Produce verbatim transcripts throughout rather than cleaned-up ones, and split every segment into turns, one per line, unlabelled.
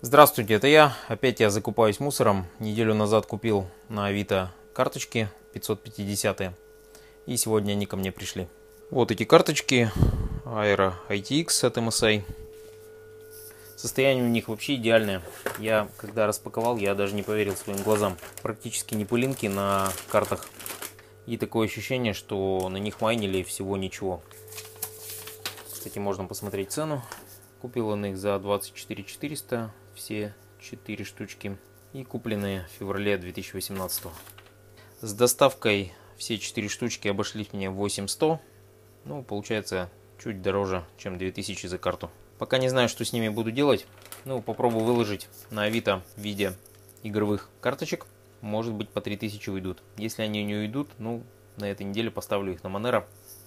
Здравствуйте, это я. Опять я закупаюсь мусором. Неделю назад купил на Авито карточки пятьсот пятьдесят. И сегодня они ко мне пришли. Вот эти карточки Aero ай ти экс от эм эс ай. Состояние у них вообще идеальное. Я когда распаковал, я даже не поверил своим глазам. Практически не пылинки на картах. И такое ощущение, что на них майнили всего ничего. Кстати, можно посмотреть цену. Купил он их за двадцать четыре тысячи четыреста, все четыре штучки, и купленные в феврале две тысячи восемнадцатого. С доставкой все четыре штучки обошлись мне восемь тысяч сто, ну, получается, чуть дороже, чем две тысячи за карту. Пока не знаю, что с ними буду делать, ну, попробую выложить на Авито в виде игровых карточек, может быть, по три тысячи уйдут. Если они не уйдут, ну, на этой неделе поставлю их на Monero,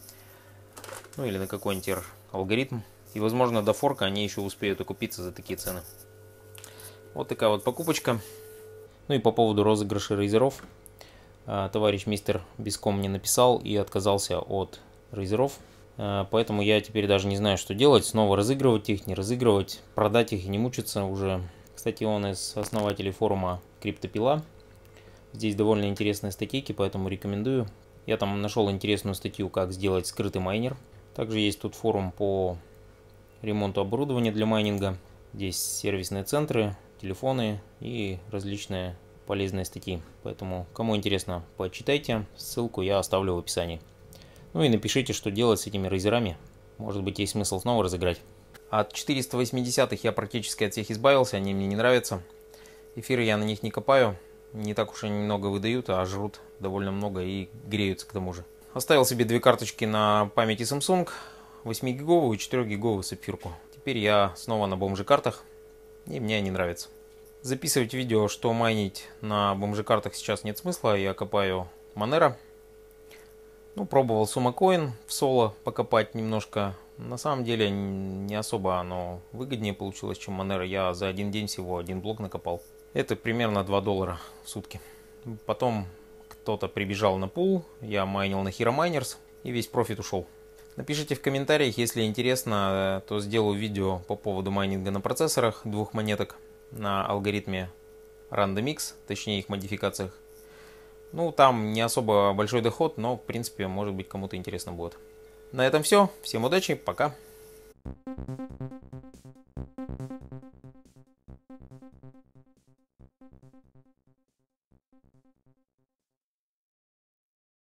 ну, или на какой-нибудь алгоритм. И, возможно, до форка они еще успеют окупиться за такие цены. Вот такая вот покупочка. Ну и по поводу розыгрыша рейзеров. Товарищ мистер Биском мне написал и отказался от рейзеров. Поэтому я теперь даже не знаю, что делать. Снова разыгрывать их, не разыгрывать, продать их и не мучиться уже. Кстати, он из основателей форума Криптопила. Здесь довольно интересные статейки, поэтому рекомендую. Я там нашел интересную статью, как сделать скрытый майнер. Также есть тут форум по ремонту оборудования для майнинга. Здесь сервисные центры, телефоны и различные полезные статьи. Поэтому, кому интересно, почитайте. Ссылку я оставлю в описании. Ну и напишите, что делать с этими рейзерами. Может быть, есть смысл снова разыграть. От четыреста восьмидесятых я практически от всех избавился, они мне не нравятся. Эфиры я на них не копаю. Не так уж они много выдают, а жрут довольно много и греются к тому же. Оставил себе две карточки на памяти Samsung. восьмигиговую и четырёхгиговую сапфирку. Теперь я снова на бомжи-картах, и мне они нравятся. Записывать видео, что майнить на бомжи-картах, сейчас нет смысла. Я копаю Monero. Ну, пробовал Sumacoin в соло покопать немножко. На самом деле не особо оно выгоднее получилось, чем Monero. Я за один день всего один блок накопал. Это примерно два доллара в сутки. Потом кто-то прибежал на пул, я майнил на Hero Miners, и весь профит ушел. Напишите в комментариях, если интересно, то сделаю видео по поводу майнинга на процессорах двух монеток на алгоритме RandomX, точнее их модификациях. Ну, там не особо большой доход, но, в принципе, может быть, кому-то интересно будет. На этом все. Всем удачи, пока.